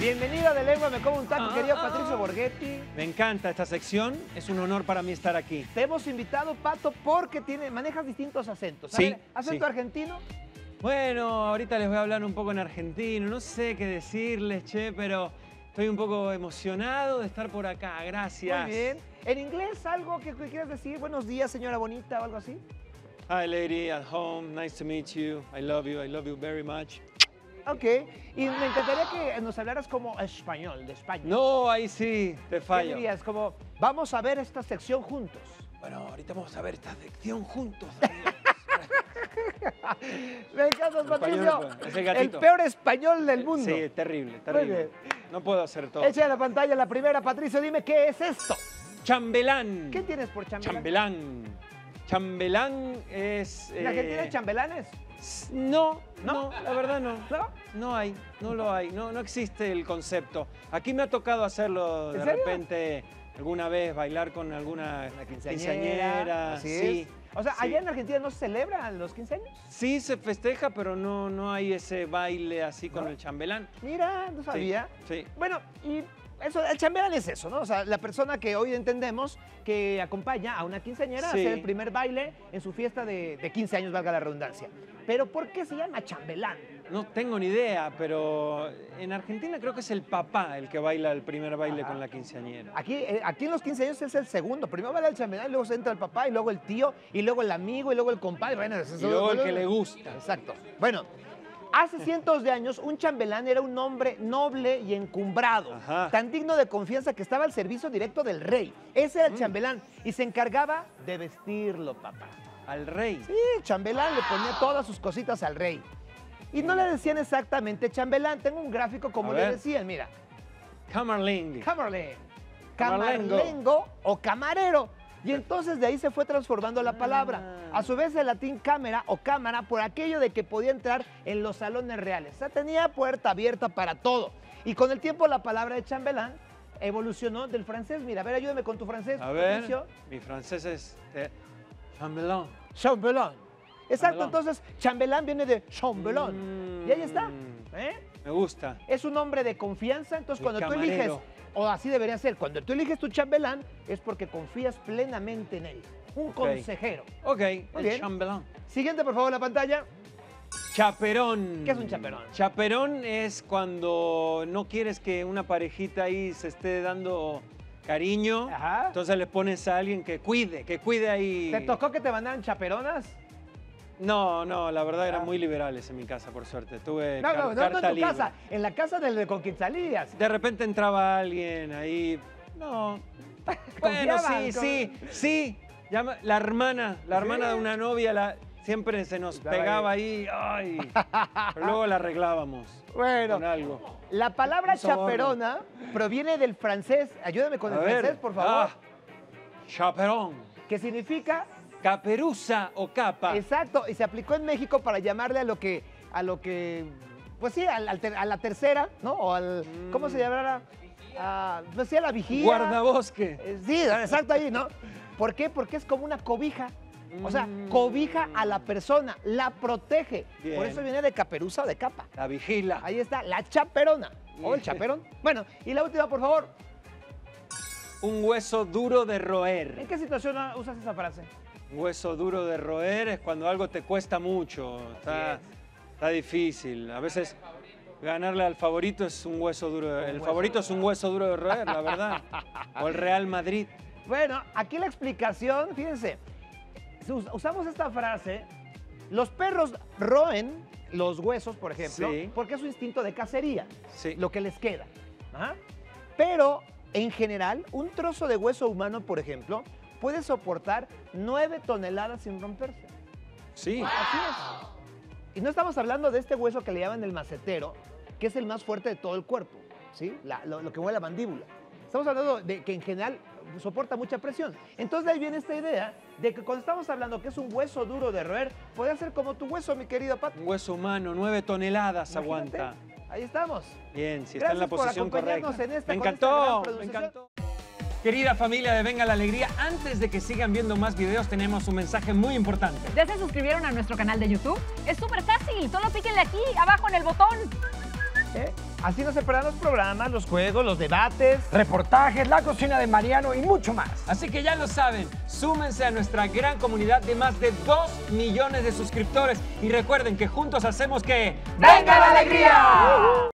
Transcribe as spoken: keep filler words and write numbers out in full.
Bienvenido a De Lengua Me Como un Taco, Ah, querido ah, Patricio ah. Borghetti. Me encanta esta sección, es un honor para mí estar aquí. Te hemos invitado, Pato, porque tiene, manejas distintos acentos. A Sí, ver, ¿acento sí. argentino? Bueno, ahorita les voy a hablar un poco en argentino, no sé qué decirles, che, pero estoy un poco emocionado de estar por acá, gracias. Muy bien. ¿En inglés algo que que quieras decir? Buenos días, señora bonita, o algo así. Hi lady, at home, nice to meet you, I love you, I love you very much. Ok. Y me encantaría que nos hablaras como español, de España. No, ahí sí, te ¿Qué fallo. dirías? Como, vamos a ver esta sección juntos. Bueno, ahorita vamos a ver esta sección juntos, amigos. Me encanta, Patricio. Español, es el El gatito. peor español del mundo. Sí, terrible, Muy terrible. bien. No puedo hacer todo. Echa a la pantalla la primera, Patricio, dime qué es esto. Chambelán. ¿Qué tienes por chambelán? Chambelán. Chambelán es... ¿En Argentina hay eh, chambelanes? No, ¿No? no, la verdad no. ¿No? No hay, no lo hay, no, no existe el concepto. Aquí me ha tocado hacerlo ¿En de serio? repente, alguna vez, bailar con alguna Una quinceañera. Así Sí, es. O sea, sí. allá en Argentina no se celebran los quince años. Sí se festeja, pero no, no hay ese baile así con ¿No? el chambelán. Mira, no Sí, sabía. sí. Bueno, y eso, el chambelán es eso, ¿no? O sea, la persona que hoy entendemos que acompaña a una quinceañera Sí. a hacer el primer baile en su fiesta de, de quince años, valga la redundancia. Pero ¿por qué se llama chambelán? No tengo ni idea, pero en Argentina creo que es el papá el que baila el primer baile Ajá. con la quinceañera. Aquí, eh, aquí en los quince años es el segundo. Primero baila el chambelán, luego se entra el papá, y luego el tío, y luego el amigo, y luego el compadre. Bueno, eso- Y luego el eso- que le gusta. Exacto. Bueno, hace cientos de años un chambelán era un hombre noble y encumbrado, Ajá. tan digno de confianza que estaba al servicio directo del rey. Ese era el Mm. chambelán y se encargaba de vestirlo, papá. Al rey. Sí, el chambelán le ponía todas sus cositas al rey. Y no le decían exactamente chambelán. Tengo un gráfico como A le ver. decían, mira. Camerling. Camarlen, Camarlengo. camarlengo o camarero. Y entonces de ahí se fue transformando la palabra. Ah. A su vez el latín cámara o cámara por aquello de que podía entrar en los salones reales. O sea, tenía puerta abierta para todo. Y con el tiempo la palabra de chambelán evolucionó del francés. Mira, a ver, ayúdame con tu francés, A ver, Patricio. mi francés es eh, chambelán. Chambelán. Exacto, Chambelán. entonces chambelán viene de chambelán. Mm. Y ahí está. ¿eh? Me gusta. Es un hombre de confianza, entonces El cuando tú camarero. eliges, o así debería ser, cuando tú eliges tu chambelán es porque confías plenamente en él. Un consejero. Ok, el bien. chambelán. Siguiente, por favor, la pantalla. Chaperón. ¿Qué es un chaperón? Chaperón es cuando no quieres que una parejita ahí se esté dando cariño. Ajá. Entonces le pones a alguien que cuide, que cuide ahí. ¿Te tocó que te mandaran chaperonas? No, no, la verdad Ah. eran muy liberales en mi casa, por suerte. Tuve No, car- no, no, no carta en tu libre. casa, en la casa del con quien salías. De repente entraba alguien ahí. No. Bueno, Confiaban, sí, con- sí, sí. Llama- la hermana, la hermana Sí. de una novia, la, siempre se nos Estaba pegaba ahí. Ay. Pero luego la arreglábamos. Bueno, Con algo. la palabra Un soborno. chaperona proviene del francés, ayúdame con A el ver. francés, por favor, Ah, chaperón. que significa Caperuza o capa. exacto, y se aplicó en México para llamarle a lo que, a lo que, pues sí, al- al ter- a la tercera, ¿no? O al, ¿cómo se Mm. llamará? A, pues sí, a la vigía. Guardabosque. Eh, Sí, exacto ahí, ¿no? ¿Por qué? Porque es como una cobija. O sea, Mm. cobija a la persona, la protege. Bien. Por eso viene de caperuza o de capa. La vigila. Ahí está, la chaperona. O el Bien. chaperón. Bueno, y la última, por favor. Un hueso duro de roer. ¿En qué situación usas esa frase? Un hueso duro de roer es cuando algo te cuesta mucho. Está, es. está difícil. A veces ganarle al favorito es un hueso duro. El hueso favorito es un hueso duro de roer, la verdad. O el Real Madrid. Bueno, aquí la explicación, fíjense. Us- Usamos esta frase. Los perros roen los huesos, por ejemplo, Sí. porque es su instinto de cacería, Sí. lo que les queda. ¿Ah? Pero, en general, un trozo de hueso humano, por ejemplo, puede soportar nueve toneladas sin romperse. Sí. Así es. Y no estamos hablando de este hueso que le llaman el macetero, que es el más fuerte de todo el cuerpo, ¿sí? La- lo, lo que mueve la mandíbula. Estamos hablando de que en general soporta mucha presión. Entonces de ahí viene esta idea de que cuando estamos hablando que es un hueso duro de roer, puede ser como tu hueso, mi querido Pato. Un hueso humano, nueve toneladas Imagínate. aguanta. Ahí estamos. Bien, si está en la Gracias por posición acompañarnos correcta. en esta- me con esta gran encantó, me producción. encantó. Querida familia de Venga la Alegría, antes de que sigan viendo más videos, tenemos un mensaje muy importante. ¿Ya se suscribieron a nuestro canal de YouTube? Es súper fácil, solo píquenle aquí, abajo en el botón. ¿eh? Así no se perderán los programas, los juegos, los debates. Reportajes, la cocina de Mariano y mucho más. Así que ya lo saben, súmense a nuestra gran comunidad de más de dos millones de suscriptores y recuerden que juntos hacemos que... ¡Venga la alegría!